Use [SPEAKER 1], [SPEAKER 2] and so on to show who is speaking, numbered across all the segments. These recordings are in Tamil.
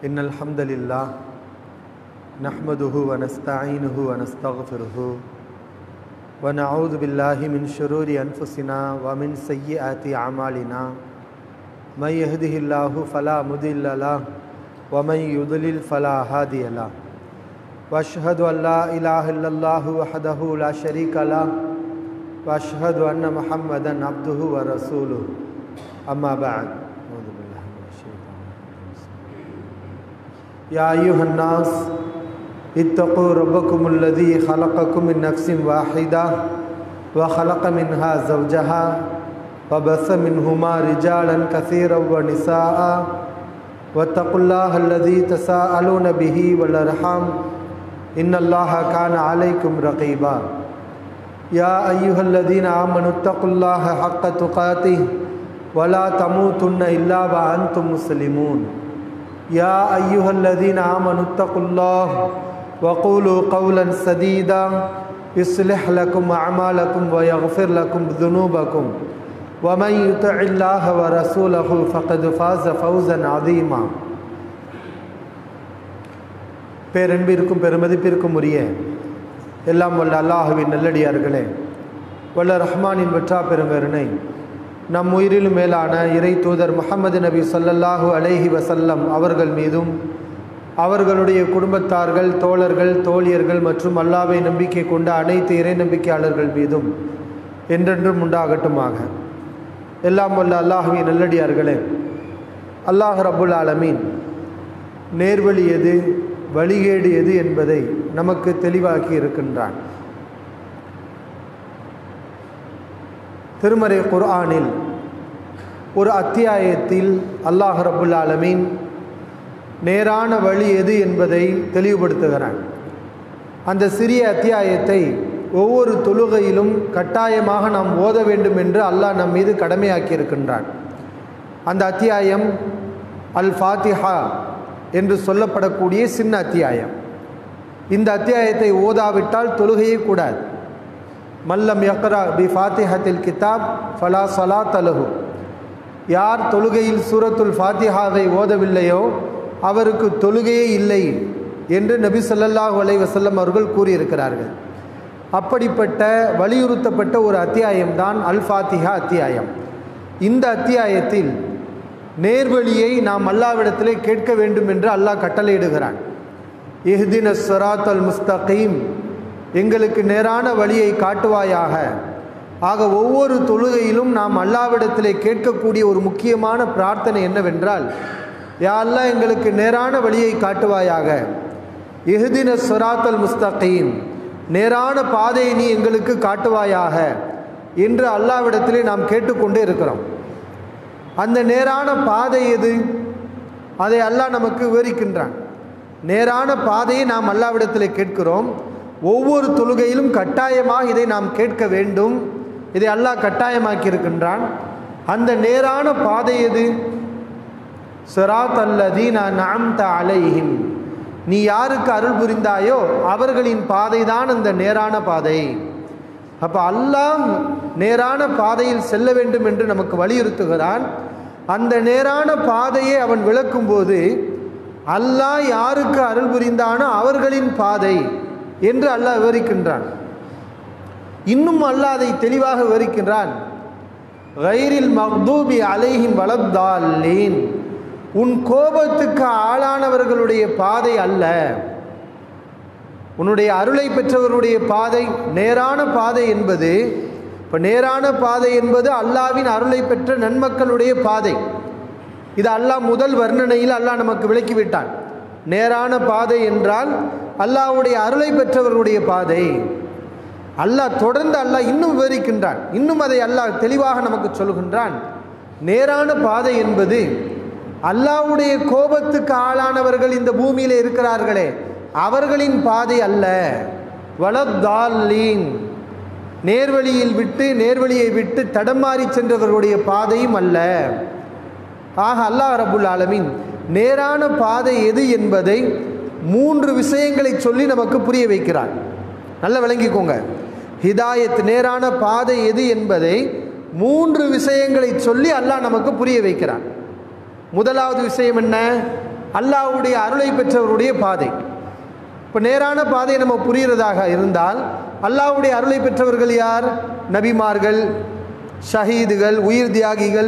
[SPEAKER 1] innal hamdalillah nahmaduhu wa nasta'inuhu wa nastaghfiruhu wa na'udhu billahi min shururi anfusina wa min sayyiati a'malina may yahdihillahu fala mudilla lahu wa may yudlil fala hadiya lahu wa ashhadu an la ilaha illallah wahdahu la sharika lahu wa ashhadu anna muhammadan abduhu wa rasuluhu amma ba'd. يا أيها الناس اتقوا ربكم الذي خلقكم من نفس واحدة وخلق منها زوجها وبث منهما رجالا كثيرا ونساء واتقوا الله الذي تساءلون به والأرحام إن الله كان عليكم رقيبا يا أيها الذين آمنوا اتقوا الله حق تقاته ولا تموتن إلا وأنتم مسلمون يا أيها الذين آمنوا اتقوا الله وقولوا قولا سديدا يصلح لكم أعمالكم ويغفر لكم ذنوبكم ومن يطع الله ورسوله فقد فاز فوزا عظيما. பேரன்பிற்கும் பெருமதிப்பிற்கும் உரிய எல்லாம் வல்ல அல்லாஹ்வின் நல்லடியார்களே, வல்ல ரஹ்மானின் வெற்றா பெருங்கருணை நம் உயிரிலும் மேலான இறை தூதர் முஹம்மது நபி ஸல்லல்லாஹு அலைஹி வஸல்லம் அவர்கள் மீதும் அவர்களுடைய குடும்பத்தார்கள், தோழர்கள், தோழியர்கள் மற்றும் அல்லாஹ்வை நம்பிக்கை கொண்ட அனைத்து இறை நம்பிக்கையாளர்கள் மீதும் என்றென்றும் உண்டாகட்டுமாக. எல்லாம் வல்ல அல்லாஹ்வின் நல்லடியார்களே, அல்லாஹ் ரப்புல் ஆலமீன் நேர்வழி எது, வழிகேடு எது என்பதை நமக்கு தெளிவாக்கி இருக்கின்றான். திருமறை குர்ஆனில் ஒரு அத்தியாயத்தில் அல்லாஹ் ரப்புல் ஆலமீன் நேரான வழி எது என்பதை தெளிவுபடுத்துகிறான். அந்த சிறிய அத்தியாயத்தை ஒவ்வொரு தொழுகையிலும் கட்டாயமாக நாம் ஓத வேண்டும் என்று அல்லாஹ் நம் மீது கடமையாக்கி இருக்கின்றான். அந்த அத்தியாயம் அல் ஃபாத்திஹா என்று சொல்லப்படக்கூடிய சின்ன அத்தியாயம். இந்த அத்தியாயத்தை ஓதாவிட்டால் தொழுகையே கூடாது. மல்லம் யக்ரா பி ஃபாத்திஹத்தில் கிதாப் ஃபலா ஸலாத்த லஹு. யார் தொழுகையில் சூரத்துல் ஃபாத்திஹாவை ஓதவில்லையோ அவருக்கு தொழுகையே இல்லை என்று நபி ஸல்லல்லாஹு அலைஹி வஸல்லம் அவர்கள் கூறியிருக்கிறார்கள். அப்படிப்பட்ட வலியுறுத்தப்பட்ட ஒரு அத்தியாயம்தான் அல் ஃபாத்திஹா அத்தியாயம். இந்த அத்தியாயத்தில் நேர்வழியை நாம் அல்லாஹ்விடத்திலே கேட்க வேண்டும் என்று அல்லாஹ் கட்டளையிடுகிறான். இஹ்தினஸ் ஸிராத்தல் முஸ்தகீம், எங்களுக்கு நேரான வழியை காட்டுவாயாக. ஆக ஒவ்வொரு தொழுகையிலும் நாம் அல்லாஹ்விடத்திலே கேட்கக்கூடிய ஒரு முக்கியமான பிரார்த்தனை என்னவென்றால், யா அல்லாஹ் எங்களுக்கு நேரான வழியை காட்டுவாயாக. இஹ்தினஸ் ஸிராத்தல் முஸ்தகீம், நேரான பாதையை நீ எங்களுக்கு காட்டுவாயாக என்று அல்லாஹ்விடத்திலே நாம் கேட்டுக்கொண்டே இருக்கிறோம். அந்த நேரான பாதை எது, அதை அல்லாஹ் நமக்கு விவரிக்கின்றான். நேரான பாதையை நாம் அல்லாஹ்விடத்திலே கேட்கிறோம். ஒவ்வொரு தொழுகையிலும் கட்டாயமாக இதை நாம் கேட்க வேண்டும். இதை அல்லாஹ் கட்டாயமாக்கி இருக்கின்றான். அந்த நேரான பாதை எது? ஸிராத்தல்லதீன அன்அம்த அலைஹிம், நீ யாருக்கு அருள் புரிந்தாயோ அவர்களின் பாதை தான் அந்த நேரான பாதை. அப்போ அல்லாஹ் நேரான பாதையில் செல்ல வேண்டும் என்று நமக்கு வலியுறுத்துகிறான். அந்த நேரான பாதையை அவன் விளக்கும்போது அல்லாஹ் யாருக்கு அருள் புரிந்தானோ அவர்களின் பாதை என்று அல்லாஹ் விவரிக்கின்றான். இன்னும் அல்லாஹ் அதை தெளிவாக விவரிக்கின்றான். கைரில் மக்தூபி அலைஹிம் வலத்தால்லீன், உன் கோபத்துக்கு ஆளானவர்களுடைய பாதை அல்ல, உன்னுடைய அருளை பெற்றவருடைய பாதை. நேரான பாதை என்பது, இப்போ நேரான பாதை என்பது அல்லாஹ்வின் அருளை பெற்ற நன்மக்களுடைய பாதை. இது அல்லாஹ் முதல் வர்ணனையில் அல்லாஹ் நமக்கு விளக்கிவிட்டான். நேரான பாதை என்றால் அல்லாஹ்வுடைய அருளை பெற்றவர்களுடைய பாதை. அல்லாஹ் தொடர்ந்து அல்லாஹ் இன்னும் விவரிக்கின்றான். இன்னும் அதை அல்லாஹ் தெளிவாக நமக்கு சொல்கின்றான். நேரான பாதை என்பது அல்லாஹ்வுடைய கோபத்துக்கு ஆளானவர்கள் இந்த பூமியில் இருக்கிறார்களே அவர்களின் பாதை அல்ல. வலத்தால்லீன், நேர்வழியை விட்டு தடமாறி சென்றவர்களுடைய பாதையும் அல்ல. ஆக அல்லாஹ் ரப்புல் ஆலமீன் நேரான பாதை எது என்பதை 3 விஷயங்களை சொல்லி நமக்கு புரிய வைக்கிறார். நல்லா விளங்கிக்கோங்க. ஹிதாயத், நேரான பாதை எது என்பதை 3 விஷயங்களை சொல்லி அல்லாஹ் நமக்கு புரிய வைக்கிறான். முதலாவது விஷயம் என்ன? அல்லாஹ்வுடைய அருளை பெற்றவருடைய பாதை. இப்போ நேரான பாதை நம்ம புரிகிறதாக இருந்தால் அல்லாஹ்வுடைய அருளை பெற்றவர்கள் யார்? நபிமார்கள், ஷஹீதுகள், உயிர் தியாகிகள்,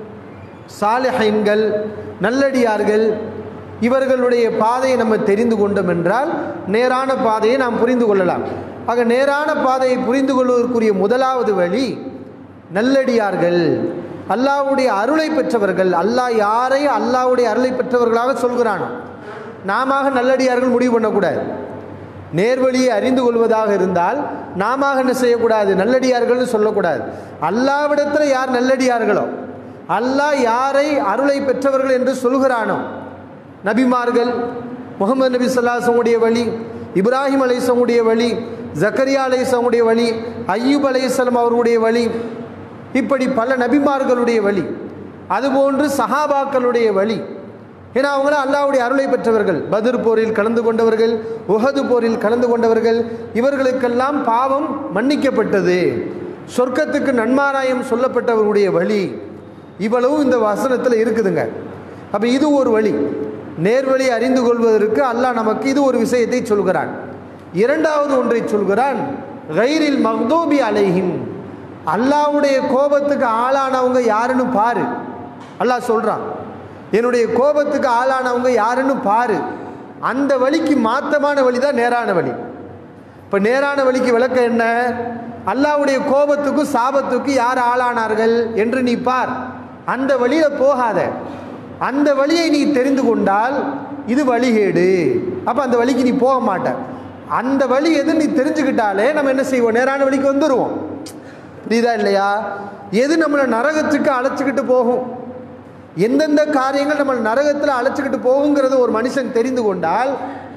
[SPEAKER 1] சாலிஹீன்கள், நல்லடியார்கள். இவர்களுடைய பாதையை நம்ம தெரிந்து கொண்டோம் என்றால் நேரான பாதையை நாம் புரிந்து கொள்ளலாம். ஆக நேரான பாதையை புரிந்து கொள்வதற்குரிய முதலாவது வழி நல்லடியார்கள், அல்லாஹ்வுடைய அருளை பெற்றவர்கள். அல்லாஹ் யாரை அல்லாஹ்வுடைய அருளை பெற்றவர்களாக சொல்கிறானோ நாம நல்லடியார்கள் முடிவு பண்ணக்கூடாது. நேர்வழியை அறிந்து கொள்வதாக இருந்தால் நாம என்ன செய்யக்கூடாது? நல்லடியார்கள்னு சொல்லக்கூடாது. அல்லாஹ்விடத்தில் யார் நல்லடியார்களோ, அல்லாஹ் யாரை அருளை பெற்றவர்கள் என்று சொல்கிறானோ, நபிமார்கள், முகமது நபி ஸல்லல்லாஹு அலைஹி வஸல்லம் வழி, இப்ராஹிம் அலைஹிஸ்ஸலாமுடைய வழி, ஜக்கரியா அலைஹிஸ்ஸலாமுடைய வழி, அய்யூப் அலைஹிஸ்ஸலாம் அவருடைய வழி, இப்படி பல நபிமார்களுடைய வழி, அதுபோன்று சஹாபாக்களுடைய வழி. ஏன்னா அவங்களும் அல்லாஹ்வுடைய அருளை பெற்றவர்கள். பத்ர் போரில் கலந்து கொண்டவர்கள், உஹது போரில் கலந்து கொண்டவர்கள். இவர்களுக்கெல்லாம் பாவம் மன்னிக்கப்பட்டது, சொர்க்கத்துக்கு நன்மாராயம் சொல்லப்பட்டவருடைய வழி. இவ்வளவும் இந்த வசனத்தில் இருக்குதுங்க. அப்போ இது ஒரு வழி. நேர்வழி அறிந்து கொள்வதற்கு அல்லாஹ் நமக்கு இது ஒரு விஷயத்தை சொல்கிறான். இரண்டாவது ஒன்றை சொல்கிறான், கைரில் மக்தூபி அலைஹிம், அல்லாஹ்வுடைய கோபத்துக்கு ஆளானவங்க யாருன்னு பாரு. அல்லாஹ் சொல்கிறான், என்னுடைய கோபத்துக்கு ஆளானவங்க யாருன்னு பாரு. அந்த வழிக்கு மாற்றமான வழி தான் நேரான வழி. இப்போ நேரான வழிக்கு விளக்கம் என்ன? அல்லாஹ்வுடைய கோபத்துக்கும் சாபத்துக்கும் யார் ஆளானார்கள் என்று நீ பார். அந்த வழியில் போகாத. அந்த வழியை நீ தெரிந்து கொண்டால் இது வழிகேடு. அப்போ அந்த வழிக்கு நீ போக மாட்ட. அந்த வழி எது நீ தெரிஞ்சுக்கிட்டாலே நம்ம என்ன செய்வோம்? நேரான வழிக்கு வந்துடுவோம். புரியுதா இல்லையா? எது நம்மளை நரகத்துக்கு அழைச்சிக்கிட்டு போகும், எந்தெந்த காரியங்கள் நம்ம நரகத்தில் அழைச்சிக்கிட்டு போகுங்கிறத ஒரு மனுஷன் தெரிந்து கொண்டால்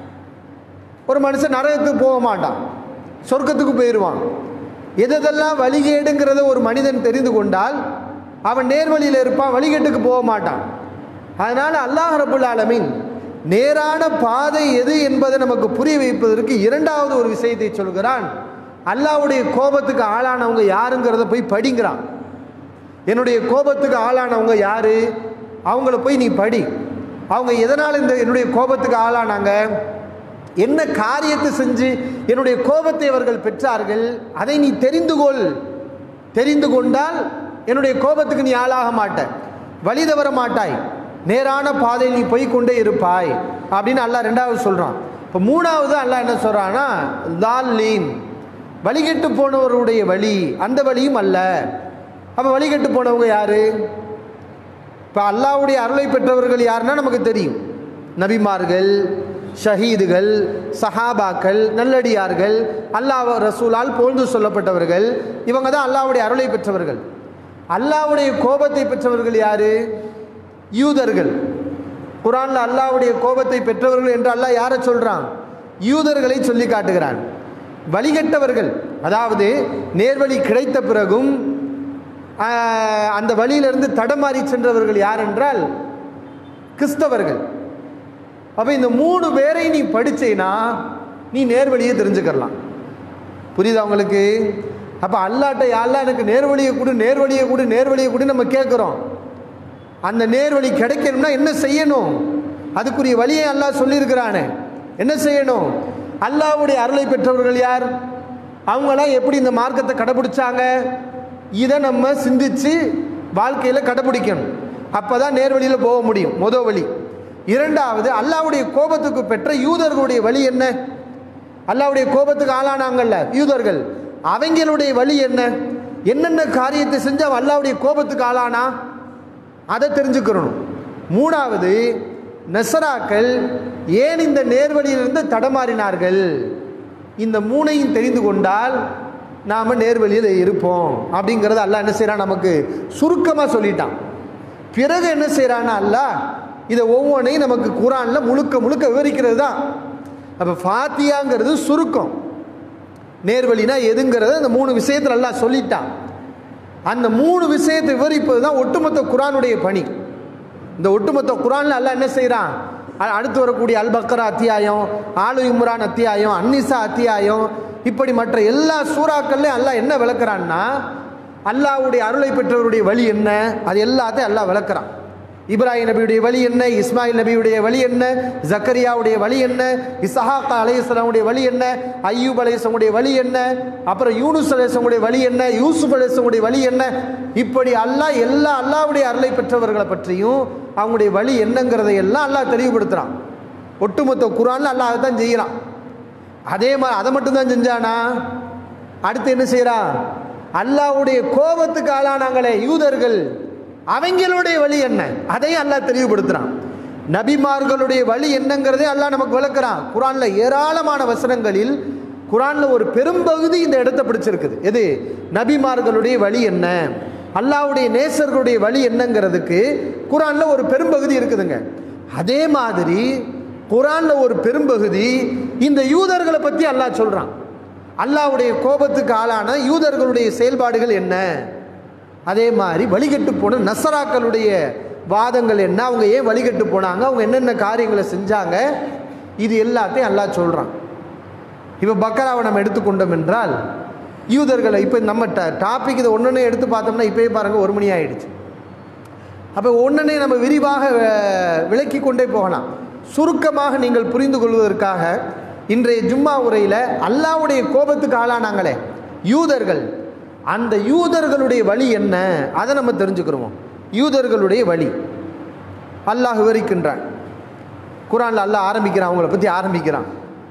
[SPEAKER 1] ஒரு மனுஷன் நரகத்துக்கு போக மாட்டான், சொர்க்கத்துக்கு போயிடுவான். எதெல்லாம் வழிகேடுங்கிறத ஒரு மனிதன் தெரிந்து கொண்டால் அவன் நேர்வழியில் இருப்பான், வழிகேட்டுக்கு போக மாட்டான். அதனால் அல்லாஹ் ரப்புல் ஆலமீன் நேரான பாதை எது என்பதை நமக்கு புரிய வைப்பதற்கு இரண்டாவது ஒரு விஷயத்தை சொல்கிறான். அல்லாஹ்வுடைய கோபத்துக்கு ஆளானவங்க யாருங்கிறத போய் படிங்கிறான். என்னுடைய கோபத்துக்கு ஆளானவங்க யாரு? அவங்கள போய் நீ படி. அவங்க எதனால் என்னுடைய கோபத்துக்கு ஆளானாங்க, என்ன காரியத்தை செஞ்சு என்னுடைய கோபத்தை அவர்கள் பெற்றார்கள், அதை நீ தெரிந்து கொள். தெரிந்து கொண்டால் என்னுடைய கோபத்துக்கு நீ ஆளாக மாட்ட, வழி தவற மாட்டாய், நேரான பாதையில் நீ போய் கொண்டே இருப்பாய் அப்படின்னு அல்லாஹ் ரெண்டாவது சொல்கிறான். இப்போ மூணாவது அல்லாஹ் என்ன சொல்கிறான்னா, தால்லீன், வழிகெட்டு போனவருடைய வழி, அந்த வழியும் அல்ல. அப்போ வழிகெட்டு போனவங்க யாரு? இப்போ அல்லாஹ்வுடைய அருளை பெற்றவர்கள் யாருன்னா நமக்கு தெரியும். நபிமார்கள், ஷஹீதுகள், சஹாபாக்கள், நல்லடியார்கள், அல்லாஹ் ரசூலால் போழ்ந்து சொல்லப்பட்டவர்கள். இவங்க தான் அல்லாஹ்வுடைய அருளை பெற்றவர்கள். அல்லாஹ்வுடைய கோபத்தை பெற்றவர்கள் யாரு? யூதர்கள். குர்ஆனில் அல்லாஹ்வுடைய கோபத்தை பெற்றவர்கள் என்று அல்லாஹ் யாரை சொல்கிறான்? யூதர்களை சொல்லி காட்டுகிறான். வழிகட்டவர்கள், அதாவது நேர்வழி கிடைத்த பிறகும் அந்த வழியிலிருந்து தடமாறி சென்றவர்கள் யார் என்றால் கிறிஸ்தவர்கள். அப்போ இந்த மூணு பேரை நீ படிச்சேனா நீ நேர்வழியை தெரிஞ்சுக்கலாம். புரியுதா உங்களுக்கு? அப்போ அல்லாட்ட யாரெல்லாம் எனக்கு நேர்வழியை கொடு, நேர்வழியை கொடு, நேர்வழியை கொடு நம்ம கேட்குறோம். அந்த நேர்வழி கிடைக்கணும்னா என்ன செய்யணும்? அதுக்குரிய வழியை அல்லாஹ் சொல்லியிருக்கிறானே. என்ன செய்யணும்? அல்லாஹ்வுடைய அருளை பெற்றவர்கள் யார், அவங்களாம் எப்படி இந்த மார்க்கத்தை கடைபிடிச்சாங்க, இதை நம்ம சிந்திச்சு வாழ்க்கையில் கடைபிடிக்கணும். அப்போ தான் நேர்வழியில் போக முடியும். முதல் வழி. இரண்டாவது, அல்லாஹ்வுடைய கோபத்துக்கு பெற்ற யூதர்களுடைய வழி என்ன? அல்லாஹ்வுடைய கோபத்துக்கு ஆளானாங்கல்ல யூதர்கள், அவங்களுடைய வழி என்ன? என்னென்ன காரியத்தை செஞ்சு அவன் அல்லாஹ்வுடைய கோபத்துக்கு ஆளானா அதை தெரிஞ்சுக்கிறணும். மூணாவது, நசராக்கள் ஏன் இந்த நேர்வழியிலிருந்து தடமாறினார்கள், இந்த மூணையும் தெரிந்து கொண்டால் நாம் நேர்வழியில் இருப்போம் அப்படிங்கிறத அல்லாஹ் என்ன செய்கிறான், நமக்கு சுருக்கமாக சொல்லிட்டான். பிறகு என்ன செய்கிறான்னா அல்லாஹ் இதை ஒவ்வொன்றையும் நமக்கு குர்ஆனில் முழுக்க முழுக்க விவரிக்கிறது தான். அப்போ ஃபாத்தியாங்கிறது சுருக்கம், நேர்வழினா எதுங்கிறத இந்த மூணு விஷயத்தில் அல்லாஹ் சொல்லிட்டான். அந்த மூணு விஷயத்தை விவரிப்பது தான் ஒட்டுமொத்த குர்ஆனுடைய பணி. இந்த ஒட்டுமொத்த குர்ஆனில் அல்லாஹ் என்ன செய்கிறான், அடுத்து வரக்கூடிய அல் பக்ரா அத்தியாயம், ஆலு இம்ரான் அத்தியாயம், அன்னிசா அத்தியாயம், இப்படி மற்ற எல்லா சூறாக்கள்லையும் அல்லாஹ் என்ன விளக்குறான்னா அல்லாஹ்வுடைய அருளை பெற்றவருடைய வழி என்ன, அது எல்லாத்தையும் அல்லாஹ் விளக்குறான். இப்ராஹிம் நபியுடைய வழி என்ன, இஸ்மாயில் நபியுடைய வழி என்ன, ஜக்கரியாவுடைய வழி என்ன, இஸ்ஹாக் அலைஹிஸ்ஸலாமுடைய வழி என்ன, அய்யூப் அலைஹிஸ்ஸலாமுடைய வழி என்ன, அப்புறம் யூனுஸ் அலைஹிஸ்ஸலாமுடைய வழி என்ன, யூசுப் அலைஹிஸ்ஸலாமுடைய வழி என்ன, இப்படி அல்லாஹ் எல்லா அல்லாஹ்வுடைய அருளை பெற்றவர்களை பற்றியும் அவங்களுடைய வழி என்னங்கிறதை எல்லாம் அல்லாஹ் தெளிவுபடுத்துறான். ஒட்டுமொத்த குர்ஆன்ல அல்லாஹ் தான் செய்யறான். அதே மாதிரி அதை மட்டும்தான் செஞ்சானா, அடுத்து என்ன செய்யறான், அல்லாஹ்வுடைய கோபத்துக்கு ஆளானாங்களே யூதர்கள், அவங்களுடைய வழி என்ன அதையும் அல்லாஹ் தெளிவுபடுத்துறான். நபிமார்களுடைய வழி என்னங்கிறதே அல்லாஹ் நமக்கு விளக்குறான். குர்ஆன்ல ஏராளமான வசனங்களில் குர்ஆன்ல ஒரு பெரும்பகுதி இந்த இடத்தை பிடிச்சிருக்குது. எது? நபிமார்களுடைய வழி என்ன, அல்லாஹ்வுடைய நேசர்களுடைய வழி என்னங்கிறதுக்கு குர்ஆன்ல ஒரு பெரும்பகுதி இருக்குதுங்க. அதே மாதிரி குர்ஆன்ல ஒரு பெரும்பகுதி இந்த யூதர்களை பற்றி அல்லாஹ் சொல்றான். அல்லாஹ்வுடைய கோபத்துக்கு ஆளான யூதர்களுடைய செயல்பாடுகள் என்ன, அதே மாதிரி வழிகட்டு போன நசராக்களுடைய வாதங்கள் என்ன, அவங்க ஏன் வழிகட்டு போனாங்க, அவங்க என்னென்ன காரியங்களை செஞ்சாங்க, இது எல்லாத்தையும் அல்லாஹ் சொல்கிறான். இப்போ பக்கராவை நம்ம எடுத்துக்கொண்டோம் என்றால் யூதர்களை இப்போ நம்ம டாபிக் இதை ஒன்றுனே எடுத்து பார்த்தோம்னா இப்போயே பாருங்கள் 1 மணி ஆகிடுச்சு. அப்போ ஒன்றுனே நம்ம விரிவாக விளக்கி கொண்டே போகலாம். சுருக்கமாக நீங்கள் புரிந்து கொள்வதற்காக இன்றைய ஜும்மா உரையில் அல்லாஹ்வுடைய கோபத்துக்கு ஆளானாங்களே யூதர்கள், அந்த யூதர்களுடைய வழி என்ன அதை நம்ம தெரிஞ்சுக்கிறோம். யூதர்களுடைய வழி அல்லாஹ் விவரிக்கின்றான். குர்ஆன்ல அல்லாஹ் ஆரம்பிக்கிறான், அவங்கள பற்றி ஆரம்பிக்கிறான்.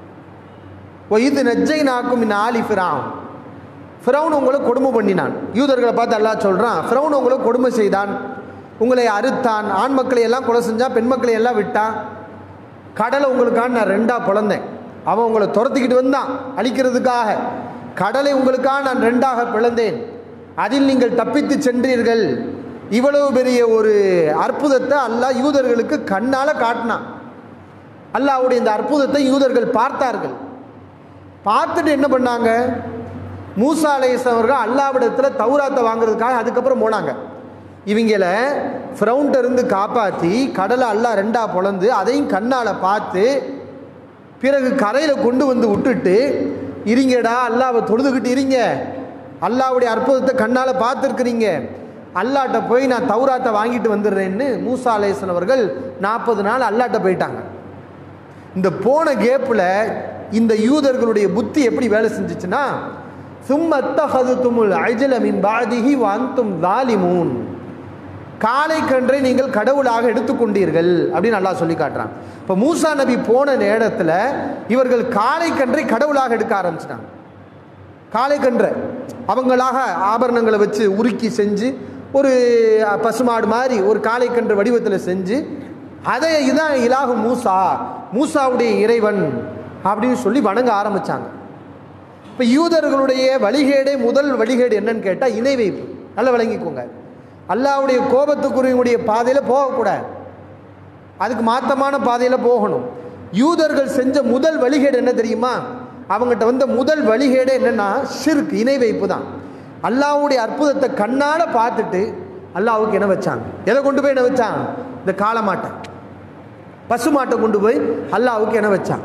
[SPEAKER 1] இது நஜ்ஜைனாக்கும் மின் ஆலி ஃபிரௌன், ஃபிரௌன் உங்களை கொடுமை பண்ணினான். யூதர்களை பார்த்து அல்லாஹ் சொல்கிறான், ஃபிரௌன் உங்களை கொடுமை செய்தான், உங்களை அறுத்தான், ஆண் மக்களை எல்லாம் கொலை செஞ்சான், பெண் மக்களை எல்லாம் விட்டான், கடலை உங்களுக்காக நான் 2ஆக பிளந்தேன், அவன் உங்களை துரத்திக்கிட்டு வந்தான் அழிக்கிறதுக்காக, கடலை உங்களுக்காக நான் 2ஆக பிளந்தேன், அதில் நீங்கள் தப்பித்து சென்றீர்கள். இவ்வளவு பெரிய ஒரு அற்புதத்தை அல்லாஹ் யூதர்களுக்கு கண்ணால் காட்டினான். அல்லாஹ்வுடைய இந்த அற்புதத்தை யூதர்கள் பார்த்தார்கள். பார்த்துட்டு என்ன பண்ணாங்க, மூசா அலைஹிஸ்ஸலாம் அவர்கள் அல்லாஹ்விடத்தில் தௌராத்தை வாங்குறதுக்காக அதுக்கப்புறம் போனாங்க. இவங்கள ஃபிரௌன்ட்ட இருந்து காப்பாற்றி கடலை அல்லாஹ் 2ஆக பிளந்து அதையும் கண்ணால் பார்த்து பிறகு கரையில் கொண்டு வந்து விட்டுட்டு, இருங்கடா அல்லாஹ்வை தொழுதுகிட்டு இருங்க, அல்லாஹ்வுடைய அற்புதத்தை கண்ணால் பார்த்துருக்குறீங்க, அல்லாஹ்ட்ட போய் நான் தௌராத்தை வாங்கிட்டு வந்துடுறேன்னு மூசா அலைஹிஸ்ஸலாம் அவர்கள் 40 நாள் அல்லாஹ்ட்ட போயிட்டாங்க. இந்த போன கேப்பில் இந்த யூதர்களுடைய புத்தி எப்படி வேலை செஞ்சிச்சுன்னா, சும்ம அத்தஹதுதுமுல் அஜ்ல மின் பாதிஹி வ அன்தும் ஸாலிமூன், காளை கன்றை நீங்கள் கடவுளாக எடுத்துக்கொண்டீர்கள் அப்படின்னு அல்லாஹ் சொல்லி காட்டுறான். இப்போ மூசா நபி போன நேரத்தில் இவர்கள் காளை கன்றை கடவுளாக எடுக்க ஆரம்பிச்சிட்டாங்க. காளை கன்றை அவங்களாக ஆபரணங்களை வச்சு உருக்கி செஞ்சு ஒரு பசுமாடு மாதிரி ஒரு காளை கன்று வடிவத்தில் செஞ்சு அதை இதான் இலாகு மூசா, மூசாவுடைய இறைவன் அப்படின்னு சொல்லி வணங்க ஆரம்பித்தாங்க. இப்போ யூதர்களுடைய வழிகேடே முதல் வழிகேடு என்னன்னு கேட்டால் இணை வைப்பு. நல்லா விளங்கிக்கோங்க, அல்லாஹ்வுடைய கோபத்துக்குரிய பாதையில் போகக்கூடாது, அதுக்கு மாற்றமான பாதையில் போகணும். யூதர்கள் செஞ்ச முதல் வழிகேடு என்ன தெரியுமா, அவங்ககிட்ட வந்த முதல் வழிகேடு என்னன்னா ஷிர்க், இணை வைப்பு தான். அல்லாஹ்வுடைய அற்புதத்தை கண்ணால் பார்த்துட்டு அல்லாஹ்வுக்கு என்ன வச்சாங்க, எதை கொண்டு போய் என்ன வச்சாங்க, இந்த காளமாட்டை பசுமாட்டை கொண்டு போய் அல்லாஹ்வுக்கு என்ன வச்சாங்க.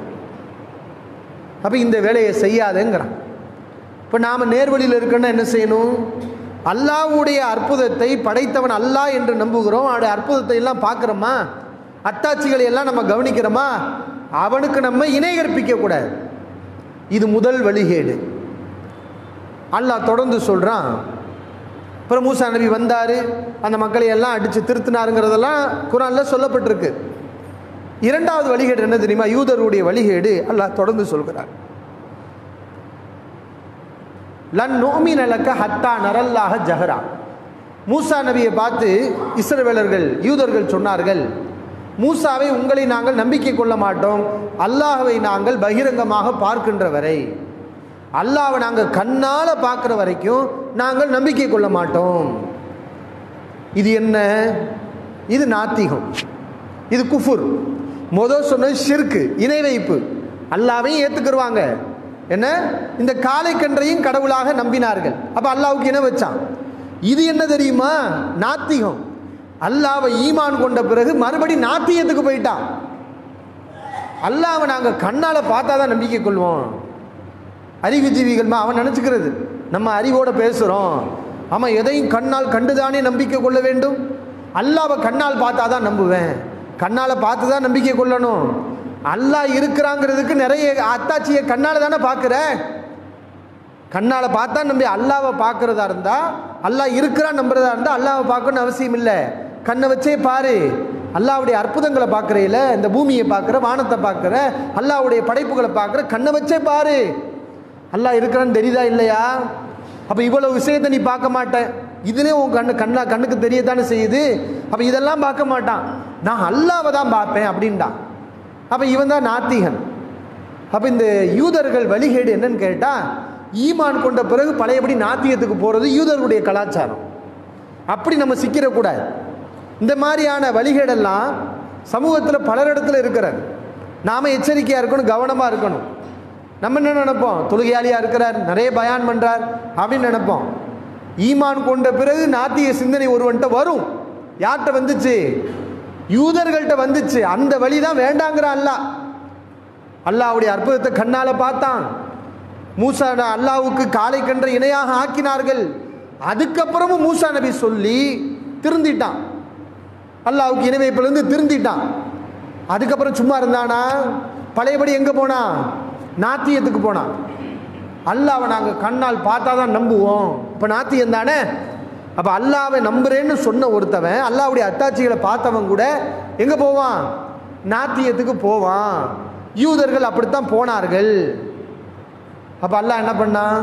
[SPEAKER 1] அப்போ இந்த வேலையை செய்யாதேங்கிறான். இப்போ நாம் நேர்வழியில் இருக்கணும்னா என்ன செய்யணும், அல்லாஹ்வுடைய அற்புதத்தை படைத்தவன் அல்லாஹ் என்று நம்புகிறோம், அவனுடைய அற்புதத்தை எல்லாம் பார்க்குறோமா, அத்தாட்சிகளை எல்லாம் நம்ம கவனிக்கிறோமா, அவனுக்கு நம்ம இணை கற்பிக்கக்கூடாது. இது முதல் வழிகேடு. அல்லாஹ் தொடர்ந்து சொல்கிறான். அப்புறம் மூசா நபி வந்தார், அந்த மக்களை எல்லாம் அடித்து திருத்தினாருங்கிறதெல்லாம் குர்ஆனில் சொல்லப்பட்டிருக்கு. இரண்டாவது வழிகேடு என்ன தெரியுமா, யூதருடைய வழிகேடு. அல்லாஹ் தொடர்ந்து சொல்கிறார், லன் நுமின லக ஹத்தா நரல்லாஹ ஜஹரா. மூசா நபியை பார்த்து இஸ்ரவேலர்கள் யூதர்கள் சொன்னார்கள், மூசாவை உங்களை நாங்கள் நம்பிக்கை கொள்ள மாட்டோம், அல்லாஹ்வை நாங்கள் பகிரங்கமாக பார்க்கின்ற வரை, அல்லாஹ்வை நாங்கள் கண்ணால் பார்க்குற வரைக்கும் நாங்கள் நம்பிக்கை கொள்ள மாட்டோம். இது என்ன, இது நாத்திகம், இது குஃபுர். முதல் சொன்னது ஷிர்க்கு, இணை வைப்பு. அல்லாஹ்வையும் ஏற்றுக்குருவாங்க, என்ன இந்த காளை கன்றையும் கடவுளாக நம்பினார்கள், அப்போ அல்லாஹ்வுக்கு என்ன வச்சான். இது என்ன தெரியுமா, நாத்திகம். அல்லாஹ்வை ஈமான் கொண்ட பிறகு மறுபடி நாத்தியத்துக்கு போயிட்டான். அல்லாஹ்வை நாங்கள் கண்ணால் பார்த்தா தான் நம்பிக்கை கொள்வோம். அறிவுஜீவிகள்மா அவன் நினச்சிக்கிறது நம்ம அறிவோடு பேசுகிறோம், ஆமாம் எதையும் கண்ணால் கண்டுதானே நம்பிக்கை கொள்ள வேண்டும், அல்லாவை கண்ணால் பார்த்தா தான் நம்புவேன், கண்ணால் பார்த்து தான் நம்பிக்கை கொள்ளணும். அல்லாஹ் இருக்கிறாங்கிறதுக்கு நிறைய அத்தாட்சியை கண்ணால் தானே பார்க்குற, கண்ணால் பார்த்தா நம்பி அல்லாவை பார்க்குறதா இருந்தால், அல்லாஹ் இருக்கிறான் நம்புறதா இருந்தால் அல்லாவை பார்க்கணும்னு அவசியம் இல்லை. கண்ணை வச்சே பாரு, அல்லாவுடைய அற்புதங்களை பார்க்குறையில, இந்த பூமியை பார்க்குற, வானத்தை பார்க்குற, அல்லாவுடைய படைப்புகளை பார்க்குற, கண்ணை வச்சே பாரு அல்லாஹ் இருக்கிறான்னு தெரியுதா இல்லையா? அப்போ இவ்வளவு விஷயத்தை நீ பார்க்க மாட்டேன், இதுலேயே உன் கண்ணுக்கு தெரியத்தானே செய்யுது. அப்போ இதெல்லாம் பார்க்க மாட்டான், நான் அல்லாவை தான் பார்ப்பேன் அப்படின்டான். அப்போ இவன் தான் நாத்திகன். அப்போ இந்த யூதர்கள் வழிகேடு என்னன்னு கேட்டால், ஈமான் கொண்ட பிறகு பழையபடி நாத்தியத்துக்கு போகிறது யூதர்களுடைய கலாச்சாரம். அப்படி நம்ம சிக்கிடக்கூடாது. இந்த மாதிரியான வழிகேடெல்லாம் சமூகத்தில் பலரிடத்தில் இருக்கிறது. நாம் எச்சரிக்கையாக இருக்கணும், கவனமாக இருக்கணும். நம்ம என்ன நினைப்போம், தொழுகையாளியாக இருக்கிறார், நிறைய பயான் பண்ணுறார் அப்படின்னு நினைப்போம். ஈமான் கொண்ட பிறகு நாத்திய சிந்தனை ஒருவன்ட்ட வரும். யார்கிட்ட வந்துச்சு? யூதர்கள்ட்ட வந்துச்சு. அந்த வழி தான் வேண்டாங்கிறான் அல்லாஹ். அல்லாஹ்வுடைய அற்புதத்தை கண்ணால் பார்த்தான். மூசா அல்லாஹ்வுக்கு காளை கன்றை இணையாக ஆக்கினார்கள். அதுக்கப்புறமும் மூசா நபி சொல்லி திருந்திட்டான், அல்லாஹ்வுக்கு இணை வைப்பிலிருந்து திருந்திட்டான். அதுக்கப்புறம் சும்மா இருந்தானா? பழையபடி எங்கே போனான்? நாத்தியத்துக்கு போனான். அல்லாவை நாங்கள் கண்ணால் பார்த்தா தான் நம்புவோம், இப்போ நாத்தியம் தானே. அப்போ அல்லாவை நம்புறேன்னு சொன்ன ஒருத்தவன், அல்லாவுடைய அத்தாட்சிகளை பார்த்தவன் கூட எங்கே போவான்? நாத்தியத்துக்கு போவான். யூதர்கள் அப்படித்தான் போனார்கள். அப்போ அல்லாஹ் என்ன பண்ணான்?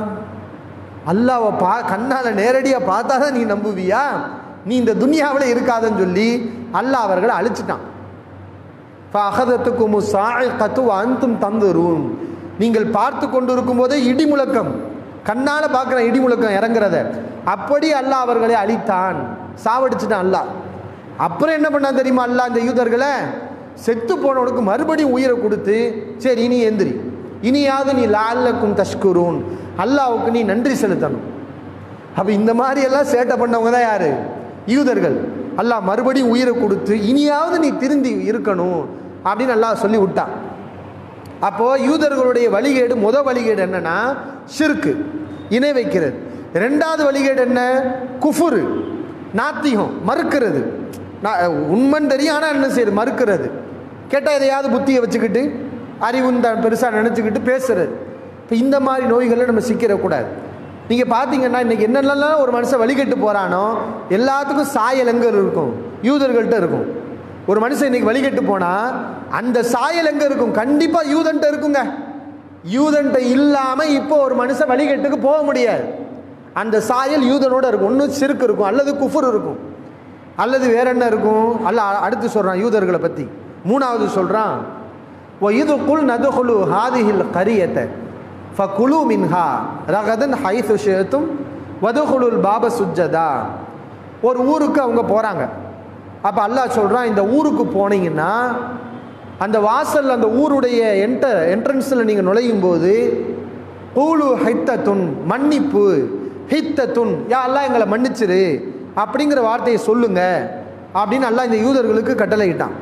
[SPEAKER 1] அல்லாவை கண்ணால் நேரடியாக பார்த்தா தான் நீ நம்புவியா, நீ இந்த துனியாவில் இருக்காதன்னு சொல்லி அல்லாஹ் அவர்களை அழிச்சிட்டான். ஃபஅஹதத்துக்கும் ஸாஇகத்து வஅன்தும் தன்துரூன், நீங்கள் பார்த்து கொண்டிருக்கும் போதே இடி முழக்கம், கண்ணால் பார்க்குற இடி முழக்கம் இறங்குறத, அப்படி அல்லாஹ் அவர்களை அழித்தான், சாவடிச்சிட்டான் அல்லாஹ். அப்புறம் என்ன பண்ணான் தெரியுமா அல்லாஹ்? இந்த யூதர்களை செத்து போனவனுக்கு மறுபடியும் உயிரை கொடுத்து, சரி இனி எந்திரி, இனியாவது நீ லஅல்லக்கும் தஷ்குரூன், அல்லாஹ்வுக்கு நீ நன்றி செலுத்தணும். அப்போ இந்த மாதிரி எல்லாம் சேட்டை பண்ணவங்க தான் யாரு? யூதர்கள். அல்லாஹ் மறுபடியும் உயிரை கொடுத்து இனியாவது நீ திருந்தி இருக்கணும் அப்படின்னு அல்லாஹ் சொல்லி விட்டான். அப்போது யூதர்களுடைய வழிகேடு, வழிகேடு என்னன்னா ஷிர்க்கு, இணை வைக்கிறது. ரெண்டாவது வழிகேடு என்ன? குஃபுரு, நாத்திகம், மறுக்கிறது. உண்மைன்னு தெரியும் ஆனால் என்ன செய்யுது? மறுக்கிறது. கேட்டால் எதையாவது புத்தியை வச்சுக்கிட்டு அறிவுன்னு தான் பெருசாக நினச்சிக்கிட்டு பேசுறது. இப்போ இந்த மாதிரி நோய்களை நம்ம சிக்கிடக்கூடாது. நீங்கள் பார்த்தீங்கன்னா இன்றைக்கி என்னென்னலாம் ஒரு மனுஷன் வழிகட்டு போகிறானோ எல்லாத்துக்கும் சாயல் எங்கே இருக்கும்? யூதர்கள்ட்ட இருக்கும். ஒரு மனுஷன் இன்றைக்கி வழிகட்டு போனால் அந்த சாயல் எங்கே இருக்கும்? கண்டிப்பாக யூதன்ட்ட இருக்குங்க. யூதன்ட்ட இல்லாமல் இப்போ ஒரு மனுஷன் வழிகட்டுக்கு போக முடியாது. அந்த சாயல் யூதனோட இருக்கும். ஒன்று சிறுக்கு இருக்கும், அல்லது குஃபுர் இருக்கும், அல்லது வேற என்ன இருக்கும்? அடுத்து சொல்கிறான் யூதர்களை பற்றி. மூணாவது சொல்கிறான், ஓ இது குல் நதுகுலு ஹாதிஹில் கரியத்தை ஃபகுலு மின்ஹா ரகதன் ஹைது ஷேத்தும் வதுகுலுல் பாப சுஜ்ஜதா. ஒரு ஊருக்கு அவங்க போகிறாங்க. அப்போ அல்லாஹ் சொல்கிறான், இந்த ஊருக்கு போனீங்கன்னா அந்த வாசல், அந்த ஊருடைய என்ட்ரன்ஸில் நீங்கள் நுழையும் போது கூலு ஹித்தத்துன், மன்னிப்பு, ஹித்தத்துன், யா அல்லாஹ் எங்களை மன்னிச்சிரு அப்படிங்கிற வார்த்தையை சொல்லுங்க அப்படின்னு அல்லாஹ் இந்த யூதர்களுக்கு கட்டளையிட்டான்.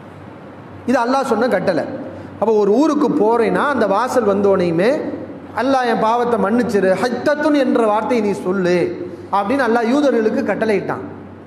[SPEAKER 1] இது அல்லாஹ் சொன்ன கட்டளை. அப்போ ஒரு ஊருக்கு போகிறேன்னா அந்த வாசல் வந்தோனையுமே அல்லாஹ் என் பாவத்தை மன்னிச்சிரு, ஹித்தத்துன் என்ற வார்த்தையை நீ சொல்லு அப்படின்னு அல்லாஹ் யூதர்களுக்கு கட்டளையிட்டான்.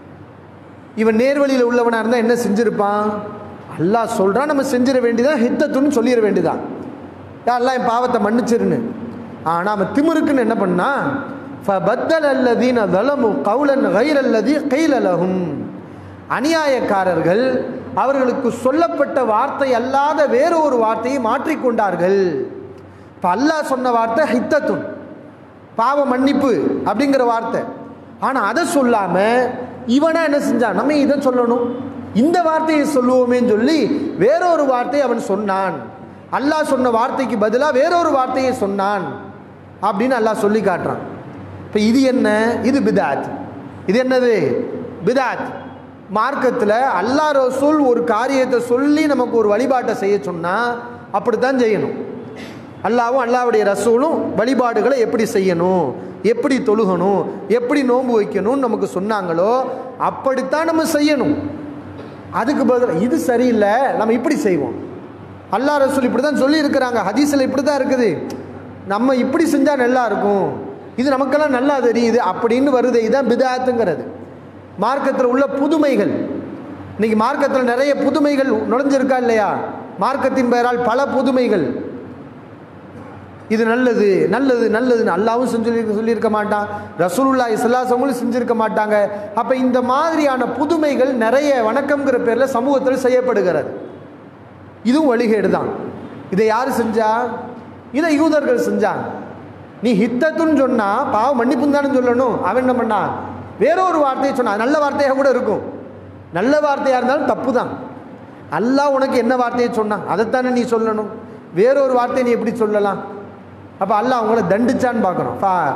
[SPEAKER 1] இவன் நேர்வழியில் உள்ளவனாக இருந்தால் என்ன செஞ்சிருப்பான்? அல்லாஹ் சொல்கிறான், நம்ம செஞ்சிட வேண்டியதான், ஹித்தத்துன்னு சொல்லிட வேண்டியதான், அல்லாஹ் என் பாவத்தை மன்னிச்சிருன்னு. ஆனால் அவன் திமிருக்குன்னு என்ன பண்ணா, ஃபபத்தல் அல்லதீன ஸலமு கௌலன் கைரல்லதீ கீல லஹும், அநியாயக்காரர்கள் அவர்களுக்கு சொல்லப்பட்ட வார்த்தை அல்லாத வேற ஒரு வார்த்தையை மாற்றிக்கொண்டார்கள். இப்போ அல்லாஹ் சொன்ன வார்த்தை ஹித்தத்துன், பாவ மன்னிப்பு அப்படிங்கிற வார்த்தை. ஆனால் அதை சொல்லாமல் இவனா என்ன செஞ்சான்? நம்ம இதை சொல்லணும், இந்த வார்த்தையை சொல்லுவோமேன்னு சொல்லி வேறொரு வார்த்தையை அவன் சொன்னான். அல்லாஹ் சொன்ன வார்த்தைக்கு பதிலாக வேறொரு வார்த்தையை சொன்னான் அப்படின்னு அல்லாஹ் சொல்லி காட்டுறான். இப்போ இது என்ன? இது பிதாத். இது என்னது? பிதாத். மார்க்கத்தில் அல்லாஹ் ரசூல் ஒரு காரியத்தை சொல்லி நமக்கு ஒரு வழிபாட்டை செய்ய சொன்னால் அப்படித்தான் செய்யணும். அல்லாவும் அல்லாவுடைய ரசூலும் வழிபாடுகளை எப்படி செய்யணும், எப்படி தொழுகணும், எப்படி நோன்பு வைக்கணும்னு நமக்கு சொன்னாங்களோ அப்படித்தான் நம்ம செய்யணும். அதுக்கு பதில் இது சரியில்லை, நம்ம இப்படி செய்வோம். அல்லாஹ் ரசூல் இப்படி தான் சொல்லி இருக்கிறாங்க, ஹதீஸில் இப்படி தான் இருக்குது, நம்ம இப்படி செஞ்சால் நல்லா இருக்கும், இது நமக்கெல்லாம் நல்லா தெரியுது அப்படின்னு வருது. இதுதான் பிதாத்துங்கிறது. மார்க்கத்தில் உள்ள புதுமைகள். இன்னைக்கு மார்க்கத்தில் நிறைய புதுமைகள் நுழைஞ்சிருக்கா இல்லையா? மார்க்கத்தின் பெயரால் பல புதுமைகள். இது நல்லது நல்லது நல்லதுன்னு அல்லாவும் சொல்லியிருக்க மாட்டான், ரசூலுல்லாஹி ஸல்லல்லாஹு அலைஹி வஸல்லம் செஞ்சிருக்க மாட்டாங்க. அப்போ இந்த மாதிரியான புதுமைகள் நிறைய வணக்கம்ங்கிற பேரில் சமூகத்தில் செய்யப்படுகிறது. இதுவும் வழிகேடு தான். இதை யார் செஞ்சா? இதை யூதர்கள் செஞ்சாங்க. நீ ஹித்தத்துன்னு சொன்னா பாவம் மன்னிப்புன்னு தானே சொல்லணும். அவன் என்ன பண்ணா? வேறொரு வார்த்தையை சொன்னா. நல்ல வார்த்தையாக கூட இருக்கும், நல்ல வார்த்தையாக இருந்தாலும் தப்பு தான். அல்லாஹ் உனக்கு என்ன வார்த்தையை சொன்னான் அதைத்தானே நீ சொல்லணும். வேறொரு வார்த்தையை நீ எப்படி சொல்லலாம்? அப்போ அல்லாஹ் அவங்கள தண்டிச்சான்னு பார்க்கணும்.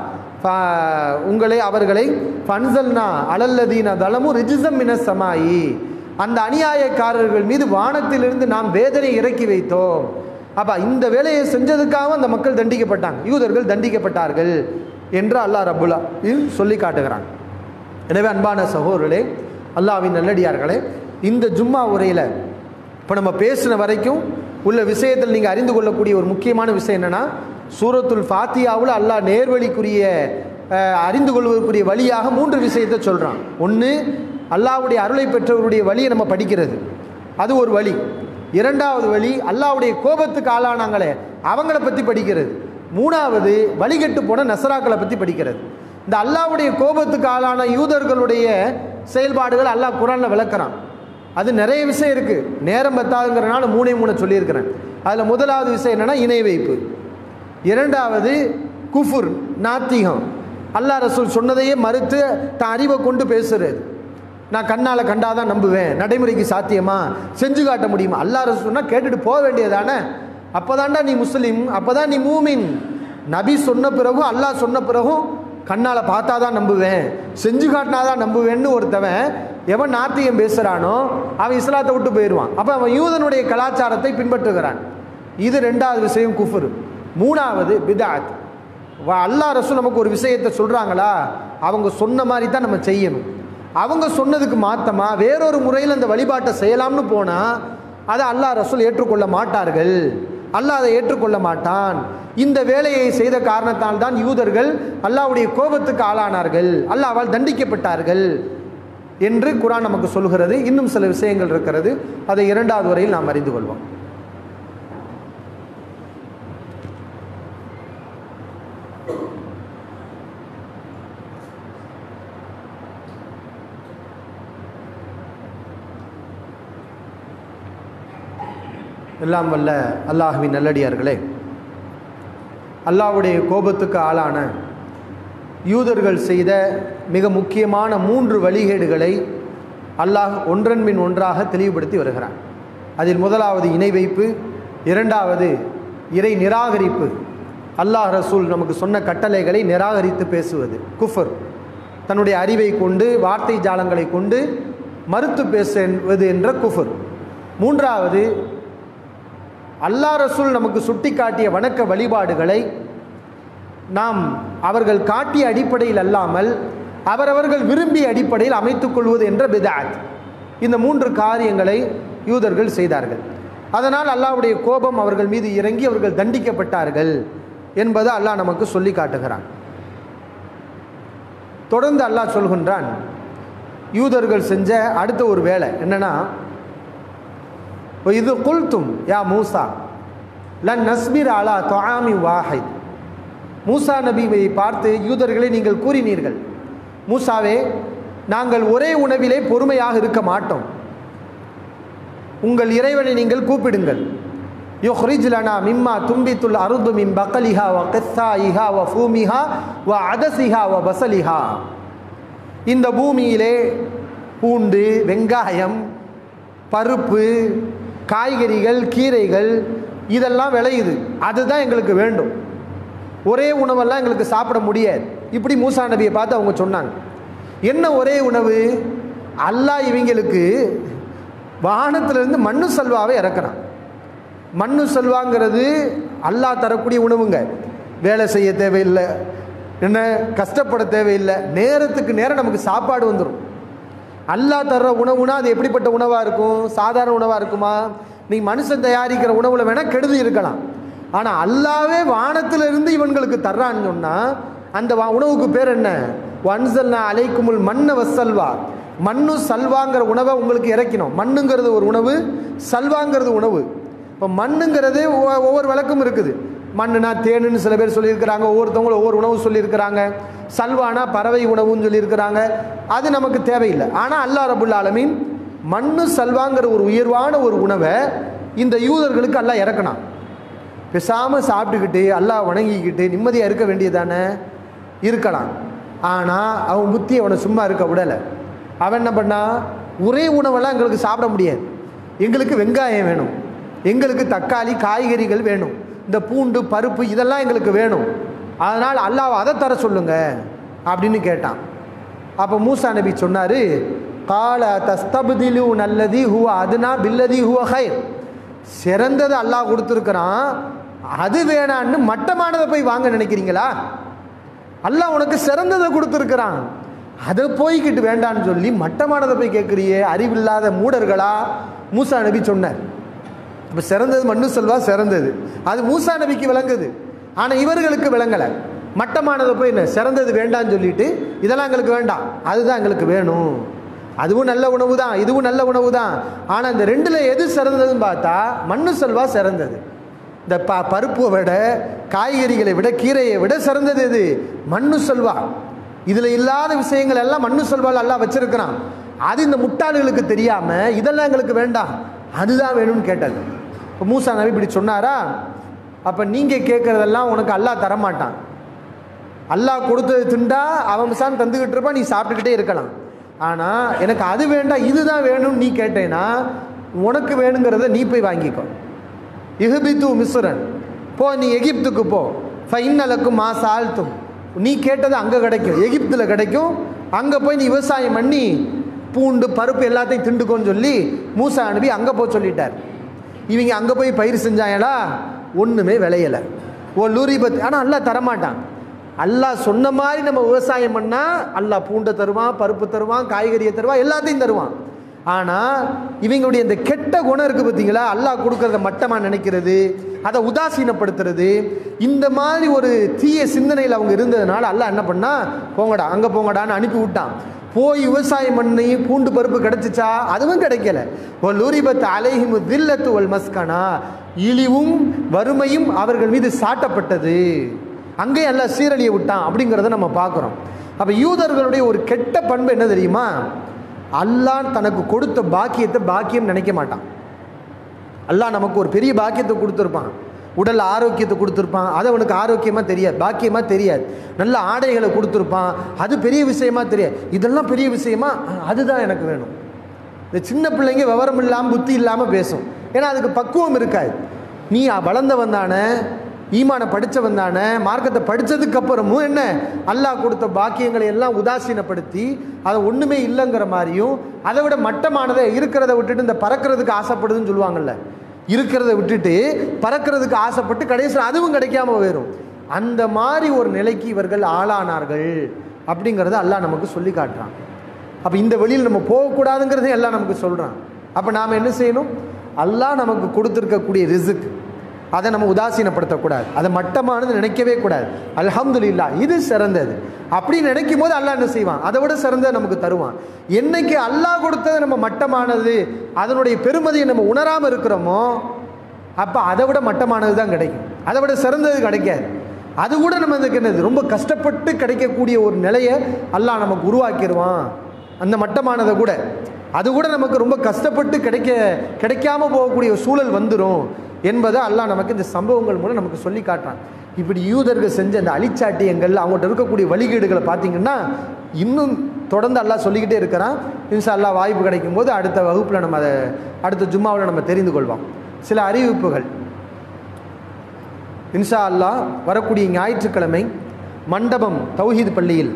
[SPEAKER 1] அவர்களை ஃபன்சல்னா அலல்லதீன தலமு ரிஜிசம் மினஸ் சமாயி, அந்த அநியாயக்காரர்கள் மீது வானத்திலிருந்து நாம் வேதனை இறக்கி வைத்தோம். அப்போ இந்த வேலையை செஞ்சதுக்காக அந்த மக்கள் தண்டிக்கப்பட்டாங்க, யூதர்கள் தண்டிக்கப்பட்டார்கள் என்று அல்லாஹ் ரப்புல் சொல்லி காட்டுகிறான். எனவே அன்பான சகோதரர்களே, அல்லாஹ்வின் நல்லடியார்களே, இந்த ஜும்மா உரையில் இப்போ நம்ம பேசின வரைக்கும் உள்ள விஷயத்தில் நீங்கள் அறிந்து கொள்ளக்கூடிய ஒரு முக்கியமான விஷயம் என்னென்னா, சூரத்துல் ஃபாத்தியாவில் அல்லாஹ் நேர்வழிக்குரிய அறிந்து கொள்வதற்குரிய வழியாக 3 விஷயத்தை சொல்கிறான். ஒன்று, அல்லாஹ்வுடைய அருளை பெற்றவருடைய வழியை நம்ம படிக்கிறது, அது ஒரு வழி. இரண்டாவது வழி, அல்லாஹ்வுடைய கோபத்துக்கு ஆளானாங்களே அவங்கள பற்றி படிக்கிறது. மூணாவது, வழிகெட்டு போன நசராக்களை பற்றி படிக்கிறது. இந்த அல்லாஹ்வுடைய கோபத்துக்கு ஆளான யூதர்களுடைய செயல்பாடுகள் அல்லாஹ் குர்ஆனில் விளக்குறான். அது நிறைய விஷயம் இருக்குது, நேரம் பத்தாதுங்கிறனால 3 சொல்லியிருக்கிறேன். அதில் முதலாவது விஷயம் என்னென்னா இணை வைப்பு. இரண்டாவது குஃபுர், நாத்திகம், அல்லாஹ் ரசூல் சொன்னதையே மறுத்து தான் அறிவை கொண்டு பேசுறது. நான் கண்ணால் கண்டாதான் நம்புவேன், நடைமுறைக்கு சாத்தியமா, செஞ்சு காட்ட முடியுமா? அல்லாஹ் ரசூல் சொன்னால் கேட்டுட்டு போக வேண்டியதானே. அப்போ தான்டா நீ முஸ்லீம், அப்போ தான் நீ மூமின். நபி சொன்ன பிறகும் அல்லாஹ் சொன்ன பிறகும் கண்ணால் பார்த்தா தான் நம்புவேன், செஞ்சு காட்டினாதான் நம்புவேன்னு ஒருத்தவன் எவன் நாத்தியம் பேசுகிறானோ அவன் இஸ்லாத்தை விட்டு போயிடுவான். அப்போ அவன் யூதனுடைய கலாச்சாரத்தை பின்பற்றுகிறான். இது ரெண்டாவது விஷயம் குஃபுர். மூணாவது பிதாத். அல்லாஹ் ரசூல் நமக்கு ஒரு விஷயத்தை சொல்கிறாங்களா, அவங்க சொன்ன மாதிரி தான் நம்ம செய்யணும். அவங்க சொன்னதுக்கு மாத்தமா வேறொரு முறையில் அந்த வழிபாட்டை செய்யலாம்னு போனால் அதை அல்லாஹ் ரசூல் ஏற்றுக்கொள்ள மாட்டார்கள், அல்லாஹ் அதை ஏற்றுக்கொள்ள மாட்டான். இந்த வேலையை செய்த காரணத்தால் தான் யூதர்கள் அல்லாஹ்வுடைய கோபத்துக்கு ஆளானார்கள், அல்லாஹ்வால் தண்டிக்கப்பட்டார்கள் என்று குர்ஆன் நமக்கு சொல்கிறது. இன்னும் சில விஷயங்கள் இருக்கிறது, அதை 2வது வரையில் நாம் அறிந்து கொள்வோம். எல்லாம் வல்ல அல்லாஹ்வின் நல்லடியார்களே, அல்லாஹ்வுடைய கோபத்துக்கு ஆளான யூதர்கள் செய்த மிக முக்கியமான 3 வழிகேடுகளை அல்லாஹ் ஒன்றன் பின் ஒன்றாக தெளிவுபடுத்தி வருகிறான். அதில் முதலாவது இணை வைப்பு, இரண்டாவது இறை நிராகரிப்பு, அல்லாஹ் ரசூல் நமக்கு சொன்ன கட்டளைகளை நிராகரித்து பேசுவது குஃபர், தன்னுடைய அறிவை கொண்டு வார்த்தை ஜாலங்களை கொண்டு மறுத்து பேசுவது என்ற குஃபர். மூன்றாவது, அல்லாஹ் ரசூல் நமக்கு சுட்டி காட்டிய வணக்க வழிபாடுகளை நாம் அவர்கள் காட்டிய அடிப்படையில் அல்லாமல் அவரவர்கள் விரும்பிய அடிப்படையில் அமைத்துக் கொள்வது என்ற பித்அத். இந்த 3 காரியங்களை யூதர்கள் செய்தார்கள். அதனால் அல்லாஹ்வுடைய கோபம் அவர்கள் மீது இறங்கி அவர்கள் தண்டிக்கப்பட்டார்கள் என்பது அல்லாஹ் நமக்கு சொல்லி காட்டுகிறான். தொடர்ந்து அல்லாஹ் சொல்கின்றான், யூதர்கள் செஞ்ச அடுத்த ஒரு வேலை என்னன்னா, இது குல்தும் யா மூசா லன் நஸ்பிர் அலா துஆமி வாஹித். மூசா நபியை பார்த்து யூதர்களை நீங்கள் கூறினீர்கள், மூசாவே நாங்கள் ஒரே உணவிலே பொறுமையாக இருக்க மாட்டோம், உங்கள் இறைவனை நீங்கள் கூப்பிடுங்கள். யுஹ்ரிஜ் லனா மிம்மா தும்பித்துல் அர்து மின் பக்லிஹா வ கிஸ்ஸாயிஹா வ ஃபூமிஹா வ அதஸிஹா வ பஸலிஹா. இந்த பூமியிலே பூண்டு, வெங்காயம், பருப்பு, காய்கறிகள், கீரைகள் இதெல்லாம் விளையுது, அதுதான் எங்களுக்கு வேண்டும், ஒரே உணவெல்லாம் எங்களுக்கு சாப்பிட முடியாது. இப்படி மூசா நபியை பார்த்து அவங்க சொன்னாங்க. என்ன ஒரே உணவு? அல்லாஹ் இவங்களுக்கு வானத்திலிருந்து மண்ணு சல்வாவை இறக்குறான். மண்ணு சல்வாங்கிறது அல்லாஹ் தரக்கூடிய உணவுங்க. வேலை செய்ய தேவையில்லை, என்ன கஷ்டப்பட தேவையில்லை, நேரத்துக்கு நேரம் நமக்கு சாப்பாடு வந்துடும். அல்லாஹ் தர்ற உணவுனா அது எப்படிப்பட்ட உணவாக இருக்கும்? சாதாரண உணவாக இருக்குமா? நீ மனுஷன் தயாரிக்கிற உணவில் வேணால் கெடுதி இருக்கலாம், ஆனால் அல்லாவே வானத்திலிருந்து இவங்களுக்கு தர்றான்னு சொன்னால் அந்த உணவுக்கு பேர் என்ன? வன்சல்னா அலைக்குமுல் மன்ன வசல்வா. மண்ணு சல்வாங்கிற உணவை உங்களுக்கு இறக்கணும். மண்ணுங்கிறது ஒரு உணவு, சல்வாங்கிறது உணவு. இப்போ மண்ணுங்கிறது ஒவ்வொரு விளக்கும் இருக்குது. மண்ணுனா தேனுன்னு சில பேர் சொல்லியிருக்கிறாங்க, ஒவ்வொருத்தவங்களும் ஒவ்வொரு உணவு சொல்லியிருக்கிறாங்க. சல்வானா பறவை உணவுன்னு சொல்லியிருக்கிறாங்க. அது நமக்கு தேவையில்லை. ஆனால் அல்லாஹ் ரப்புல் ஆலமீன் மண்ணு சல்வாங்கிற ஒரு உயர்வான ஒரு உணவை இந்த யூதர்களுக்கு அல்லாஹ் இறக்கணும். பேசாமல் சாப்பிட்டுக்கிட்டு அல்லாஹ் வணங்கிக்கிட்டு நிம்மதியாக இருக்க வேண்டியதானே, இருக்கலாம். ஆனால் அவன் புத்தி அவனை சும்மா இருக்க விடலை. அவன் என்ன பண்ணா, ஒரே உணவெல்லாம் எங்களுக்கு சாப்பிட முடியாது, எங்களுக்கு வெங்காயம் வேணும், எங்களுக்கு தக்காளி காய்கறிகள் வேணும், இந்த பூண்டு பருப்பு இதெல்லாம் எங்களுக்கு வேணும், அதனால் அல்லாஹ் அதை தர சொல்லுங்க அப்படின்னு கேட்டான். அப்போ மூசா நபி சொன்னார், கால தஸ்தப்திலு நல்லதி ஹுவ அதுனா பில்லதி ஹுவ ஹைர். சிறந்தது அல்லாஹ் கொடுத்துருக்கிறான், அது வேணான்னு மட்டமானதை போய் வாங்க நினைக்கிறீங்களா? அல்லாஹ் உனக்கு சிறந்ததை கொடுத்துருக்கிறான், அதை போய்கிட்டு வேண்டான்னு சொல்லி மட்டமானதை போய் கேட்குறியே, அறிவில்லாத மூடர்களா? மூசா நபி சொன்னார். இப்போ சிறந்தது மண்ணு செல்வா சிறந்தது, அது மூசா நபிக்கு விளங்குது. ஆனால் இவர்களுக்கு விளங்கலை. மட்டமானதை போய் என்ன சிறந்தது வேண்டான்னு சொல்லிட்டு இதெல்லாம் எங்களுக்கு வேண்டாம், அதுதான் எங்களுக்கு வேணும். அதுவும் நல்ல உணவு தான், இதுவும் நல்ல உணவு தான். ஆனால் இந்த ரெண்டில் எது சிறந்ததுன்னு பார்த்தா மண்ணு செல்வா சிறந்தது. இந்த பருப்பை விட, காய்கறிகளை விட, கீரையை விட சிறந்தது எது? மண்ணு செல்வா. இதில் இல்லாத விஷயங்கள் எல்லாம் மண்ணு செல்வால் எல்லாம் வச்சிருக்கிறான். அது இந்த முட்டாள்களுக்கு தெரியாமல் இதெல்லாம் எங்களுக்கு வேண்டாம், அதுதான் வேணும்னு கேட்டது. இப்போ மூசா நபி இப்படி சொன்னாரா? அப்போ நீங்கள் கேட்குறதெல்லாம் உனக்கு அல்லாஹ் தரமாட்டான். அல்லாஹ் கொடுத்தது திண்டா அவன் மிசான் தந்துக்கிட்டு இருப்பான், நீ சாப்பிட்டுக்கிட்டே இருக்கலாம். ஆனால் எனக்கு அது வேண்டாம் இதுதான் வேணும்னு நீ கேட்டேன்னா உனக்கு வேணுங்கிறத நீ போய் வாங்கிக்கோ. இஹ்பித்து மிஸ்ரன், போ நீ எகிப்துக்கு போ. ஃபைன்னலக்கும் மாசால்த்தும், நீ கேட்டது அங்கே கிடைக்கும், எகிப்தில் கிடைக்கும். அங்கே போய் நீ விவசாயம் பண்ணி பூண்டு பருப்பு எல்லாத்தையும் திண்டுக்கோன்னு சொல்லி மூசா நபி அங்கே போய் சொல்லிட்டார். இவங்க அங்கே போய் பயிர் செஞ்சாங்களா, ஒன்றுமே விளையலை. ஓ லூரிபத். ஆனால் அல்லாஹ் தரமாட்டான். அல்லாஹ் சொன்ன மாதிரி நம்ம விவசாயம் பண்ணால் அல்லாஹ் பூண்டை தருவான், பருப்பு தருவான், காய்கறியை தருவான், எல்லாத்தையும் தருவான். ஆனால் இவங்களுடைய இந்த கெட்ட குணம் இருக்குது பார்த்தீங்களா, அல்லாஹ் கொடுக்கறத மட்டமாக நினைக்கிறது, அதை உதாசீனப்படுத்துறது, இந்த மாதிரி ஒரு தீய சிந்தனையில் அவங்க இருந்ததுனால அல்லாஹ் என்ன பண்ணா, போங்கடா அங்கே போங்கடான்னு அனுப்பி விட்டான். போய் விவசாயம் பண்ணி பூண்டு பருப்பு கிடைச்சிச்சா? அதுவும் கிடைக்கல. ஒல் உரிபத் அலைஹிமு தில்லத்து ஒல் மஸ்கனா, இழிவும் வறுமையும் அவர்கள் மீது சாட்டப்பட்டது. அங்கே எல்லாம் சீரழிய விட்டான் அப்படிங்கிறத நம்ம பார்க்குறோம். அப்போ யூதர்களுடைய ஒரு கெட்ட பண்பு என்ன தெரியுமா? அல்லாஹ் தனக்கு கொடுத்த பாக்கியத்தை பாக்கியம் நினைக்க மாட்டான். அல்லாஹ் நமக்கு ஒரு பெரிய பாக்கியத்தை கொடுத்துருப்பான், உடல் ஆரோக்கியத்தை கொடுத்துருப்பான், அது அவனுக்கு ஆரோக்கியமாக தெரியாது, பாக்கியமாக தெரியாது. நல்ல ஆடைகளை கொடுத்துருப்பான், அது பெரிய விஷயமா தெரியாது. இதெல்லாம் பெரிய விஷயமா, அதுதான் எனக்கு வேணும். இந்த சின்ன பிள்ளைங்க விவரம் இல்லாமல் புத்தி இல்லாமல் பேசும், ஏன்னா அதுக்கு பக்குவம் இருக்காது. நீ வளர்ந்தவன் தானே, ஈமான படித்தவன் தானே, மார்க்கத்தை படித்ததுக்கு அப்புறமும் என்ன அல்லாஹ் கொடுத்த பாக்கியங்களை எல்லாம் உதாசீனப்படுத்தி அதை ஒன்றுமே இல்லைங்கிற மாதிரியும், அதை விட மட்டமானதை இருக்கிறத விட்டுட்டு இந்த பறக்கிறதுக்கு ஆசைப்படுதுன்னு சொல்லுவாங்கள்ல, இருக்கிறத விட்டுட்டு பறக்கிறதுக்கு ஆசைப்பட்டு கடைசியில் அதுவும் கிடைக்காம போயிடும். அந்த மாதிரி ஒரு நிலைக்கு இவர்கள் ஆளானார்கள் அப்படிங்கிறத அல்லாஹ் நமக்கு சொல்லி காட்டுறான். அப்போ இந்த வழியில் நம்ம போகக்கூடாதுங்கிறதே எல்லாம் நமக்கு சொல்கிறான். அப்போ நாம் என்ன செய்யணும்? அல்லாஹ் நமக்கு கொடுத்துருக்கக்கூடிய ரிஸ்க் அதை நம்ம உதாசீனப்படுத்தக்கூடாது, அதை மட்டமானது நினைக்கவே கூடாது. அல்ஹம்துலில்லாஹ் இது சிறந்தது அப்படி நினைக்கும் போது அல்லாஹ் என்ன செய்வான்? அதை விட சிறந்ததை நமக்கு தருவான். என்னைக்கு அல்லாஹ் கொடுத்தது நம்ம மட்டமானது, அதனுடைய பெருமதியை நம்ம உணராமல் இருக்கிறோமோ, அப்போ அதை விட மட்டமானது தான் கிடைக்கும், அதை விட சிறந்தது கிடைக்காது. அது கூட நம்ம என்னது ரொம்ப கஷ்டப்பட்டு கிடைக்கக்கூடிய ஒரு நிலையை அல்லாஹ் நமக்கு உருவாக்கிடுவான். அந்த மட்டமானதை கூட அது கூட நமக்கு ரொம்ப கஷ்டப்பட்டு கிடைக்காம போகக்கூடிய சூழல் வந்துடும் என்பதை அல்லாஹ் நமக்கு இந்த சம்பவங்கள் மூலம் நமக்கு சொல்லி காட்டுறான். இப்படி யூதர்கள் செஞ்ச அந்த அழிச்சாட்டியங்கள், அவங்கள்ட்ட இருக்கக்கூடிய வழிகேடுகளை பார்த்தீங்கன்னா இன்னும் தொடர்ந்து அல்லாஹ் சொல்லிக்கிட்டே இருக்கிறான். இன்ஷா அல்லாஹ் வாய்ப்பு கிடைக்கும் போது அடுத்த வகுப்பில் நம்ம அதை அடுத்த ஜும்மாவில் நம்ம தெரிந்து கொள்வோம். சில அறிவிப்புகள். இன்ஷா அல்லாஹ் வரக்கூடிய ஞாயிற்றுக்கிழமை மண்டபம் தௌஹீத் பள்ளியில்,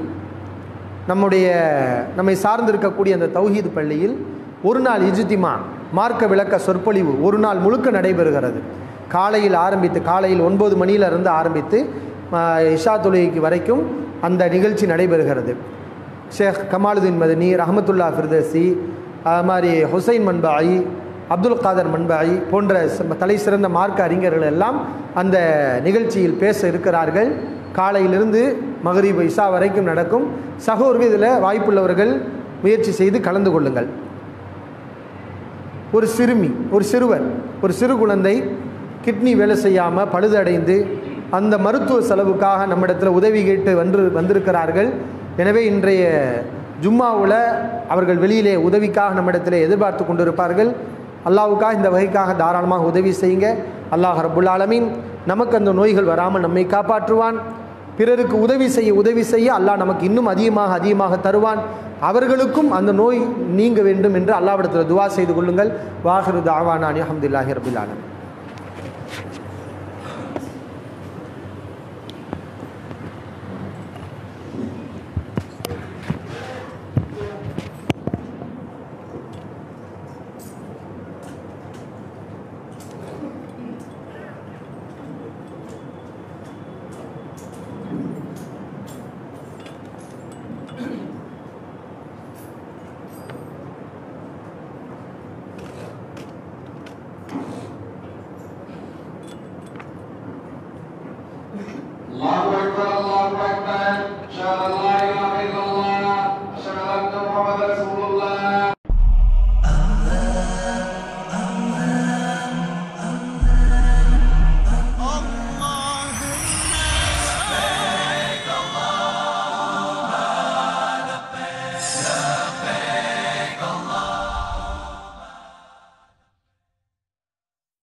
[SPEAKER 1] நம்மை சார்ந்திருக்கக்கூடிய அந்த தௌஹீத் பள்ளியில் ஒரு நாள் இஜ்திமா மார்க்க விளக்க சொற்பொழிவு ஒரு நாள் முழுக்க நடைபெறுகிறது. காலையில் 9 மணியிலிருந்து ஆரம்பித்து இஷா தொழுகைக்கு வரைக்கும் அந்த நிகழ்ச்சி நடைபெறுகிறது. ஷேக் கமாலுதீன் மதனி, ரஹமத்துல்லா ஃபிர்தசி, அது மாதிரி ஹுசைன் மன்பாயி, அப்துல் காதர் மன்பாயி போன்ற தலை சிறந்த மார்க்க அறிஞர்கள் எல்லாம் அந்த நிகழ்ச்சியில் பேச இருக்கிறார்கள். காலையிலிருந்து மகரிப் இஷா வரைக்கும் நடக்கும். சகோதரர்கள் இதில் வாய்ப்புள்ளவர்கள் முயற்சி செய்து கலந்து கொள்ளுங்கள். ஒரு சிறுவர், ஒரு சிறு குழந்தை கிட்னி வேலை செய்யாமல் பழுதடைந்து அந்த மருத்துவ செலவுக்காக நம்மிடத்தில் உதவி கேட்டு வந்திருக்கிறார்கள். எனவே இன்றைய ஜும்மாவில் அவர்கள் வெளியிலே உதவிக்காக நம்மிடத்தில் எதிர்பார்த்து கொண்டிருப்பார்கள். அல்லாஹ்வுக்காக இந்த வகைக்காக தாராளமாக உதவி செய்யுங்க. அல்லாஹ் ரப்புல் ஆலமீன் நமக்கு அந்த நோய்கள் வராமல் நம்மை காப்பாற்றுவான். பிறருக்கு உதவி செய்ய அல்லாஹ் நமக்கு இன்னும் அதிகமாக தருவான். அவர்களுக்கும் அந்த நோய் நீங்க வேண்டும் என்று அல்லாஹ்விடத்தில் துஆ செய்து கொள்ளுங்கள். வாஹிரு தஅவானா அல்ஹம்துலில்லாஹி ரப்பில் ஆலமீன்.